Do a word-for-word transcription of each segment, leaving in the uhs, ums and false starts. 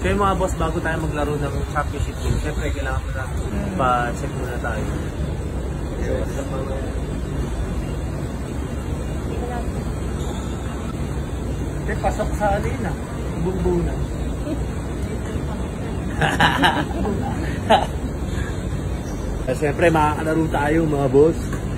Kaya mga boss, bago tayo maglaro ng championship game, syempre kailangan mo na pa-check muna tayo. Okay, pasok sa alin ah. Bumbunan. Siyempre, makakalaro tayo mga boss.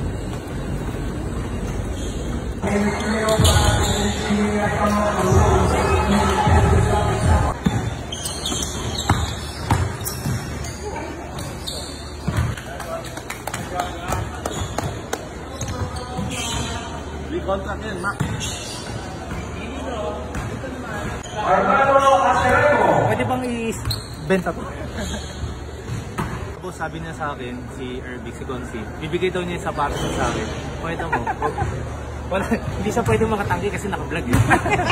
Contract yan, Mac. Pwede bang i-benta to? Tapos sabi niya sa akin, si Erbic, si Consi, bibigay daw niya yung sapatos sa akin. Pwede mo. Wala, hindi siya pwede makatanggi kasi naka-vlog yun.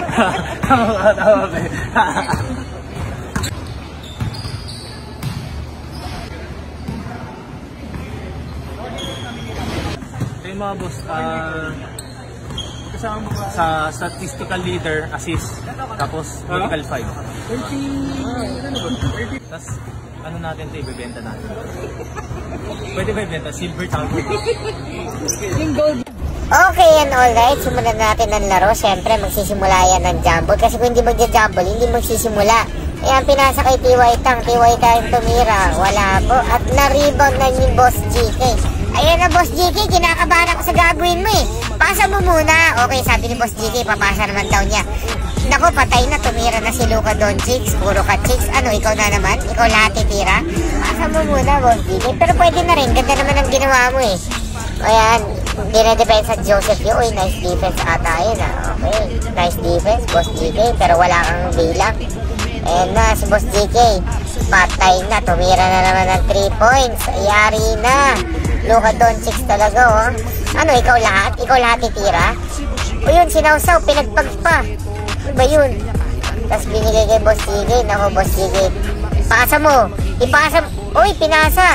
Ito yung mga boss, ah... Uh, sa statistical leader, assist, tapos medical five. Tapos ano natin ito, ibibenta natin. Pwede ba ibenta? Silver champion. Okay, and alright, simulan natin ang laro. Siyempre, magsisimula yan ng jumble. Kasi kung hindi magja-jumble, hindi magsisimula. Ayan, pinasa kay T Y Tang. T Y Tang tumira. Wala po. At na-rebound na ni Boss G K. Ayan na, Boss G K. Kinakabahan ako sa gagawin mo eh. Pasa mo muna. Okay, sabi ni Boss G K, papasa naman daw niya. Naku, patay na. Tumira na si Luka Doncic. Puro ka chicks. Ano, ikaw na naman? Ikaw lahat titira? Pasa mo muna, Boss G K. Pero pwede na rin. Ganda naman ang ginawa mo eh. Ayan, dina-defense at Joseph Yu. Uy, nice defense ata yun ah. Okay, nice defense, Boss G K. Pero wala kang bilang. Ayan na, si Boss G K. Patay na. Tumira na naman ng three points. Yari na. Luka Doncic talaga oh. Ano, ikaw lahat? Ikaw lahat titira? O yun, sinawsaw, pinagpag pa. Ano ba yun? Tapos binigay kay Boss G K. Naku, Boss G K. Pasa mo. Ipasa. Uy, pinasa.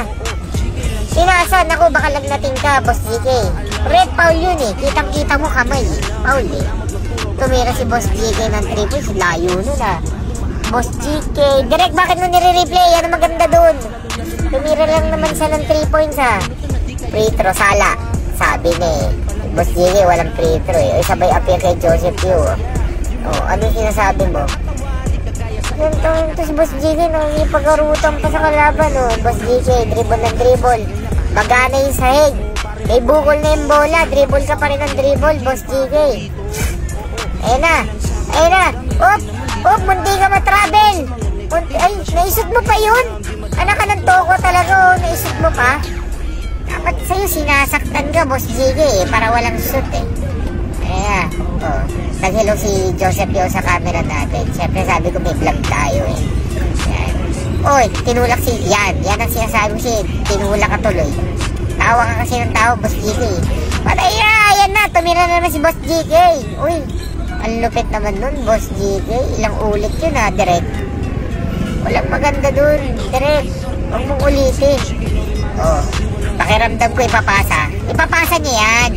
Pinasa. Naku, baka lagnatin ka, Boss G K. Red foul yun eh. Kitang-kita mo kamay. Foul eh. Tumira si Boss G K ng three points. Layo nun ah. Boss G K. Direct, bakit mo nire-replay? Ano maganda dun? Tumira lang naman siya ng three points ah. Free throw, sala. Sabi ni Boss G K, walang free throw eh. O, sabay appear kay Joseph Yu. O, ano sinasabi mo? Ganito, ito si Boss G K, nakikipag-arutang pa sa kalaban o. Boss G K, dribble ng dribble. Magana yung sahig. May bukol na yung bola. Dribble ka pa rin ng dribble, Boss G K. Ayun na. Ayun na. Op! Op! Mundi ka ma-travel. Ay, naisot mo pa yun? Anak ka ng toko talaga o. Naisot mo pa? Dapat sa'yo sinasaktan ka, Boss G K eh, para walang shoot eh. Ayan. Oh. Nag-hello si Joseph Yu sa camera natin. Siyempre sabi ko may vlog tayo eh. Ayan. Oy, tinulak si... Yan. Yan ang sinasabi si tinulak ka tuloy. Tawa ka kasi ng tao, Boss G K. Patay na! Ayan na! Tumira na naman si Boss G K. Uy, ang lupit naman nun, Boss G K. Ilang ulit yun ha, direct. Walang maganda dun, direct. Huwag mong ulitin. Oh. Pakiramdam ko ipapasa. Ipapasa niya yan.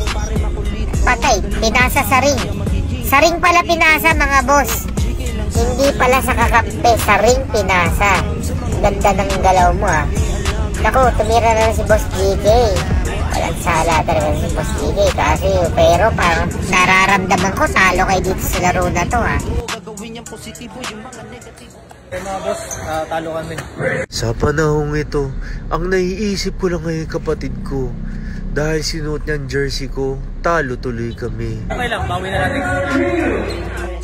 Patay. Pinasa sa ring. Sa ring pala pinasa mga boss. Hindi pala sa kakampi. Sa ring pinasa. Ganda ng galaw mo ah. Naku, tumira na si Boss G K. Walang sala talaga si Boss G K. Kasi pero parang nararamdaman ko talo kayo dito sa laro na to ah. Okay mga boss, uh, talo kami. Sa panahong ito, ang naiisip ko lang ngayon kapatid ko. Dahil sinuot niyang jersey ko, talo tuloy kami. Okay lang, bawi na natin.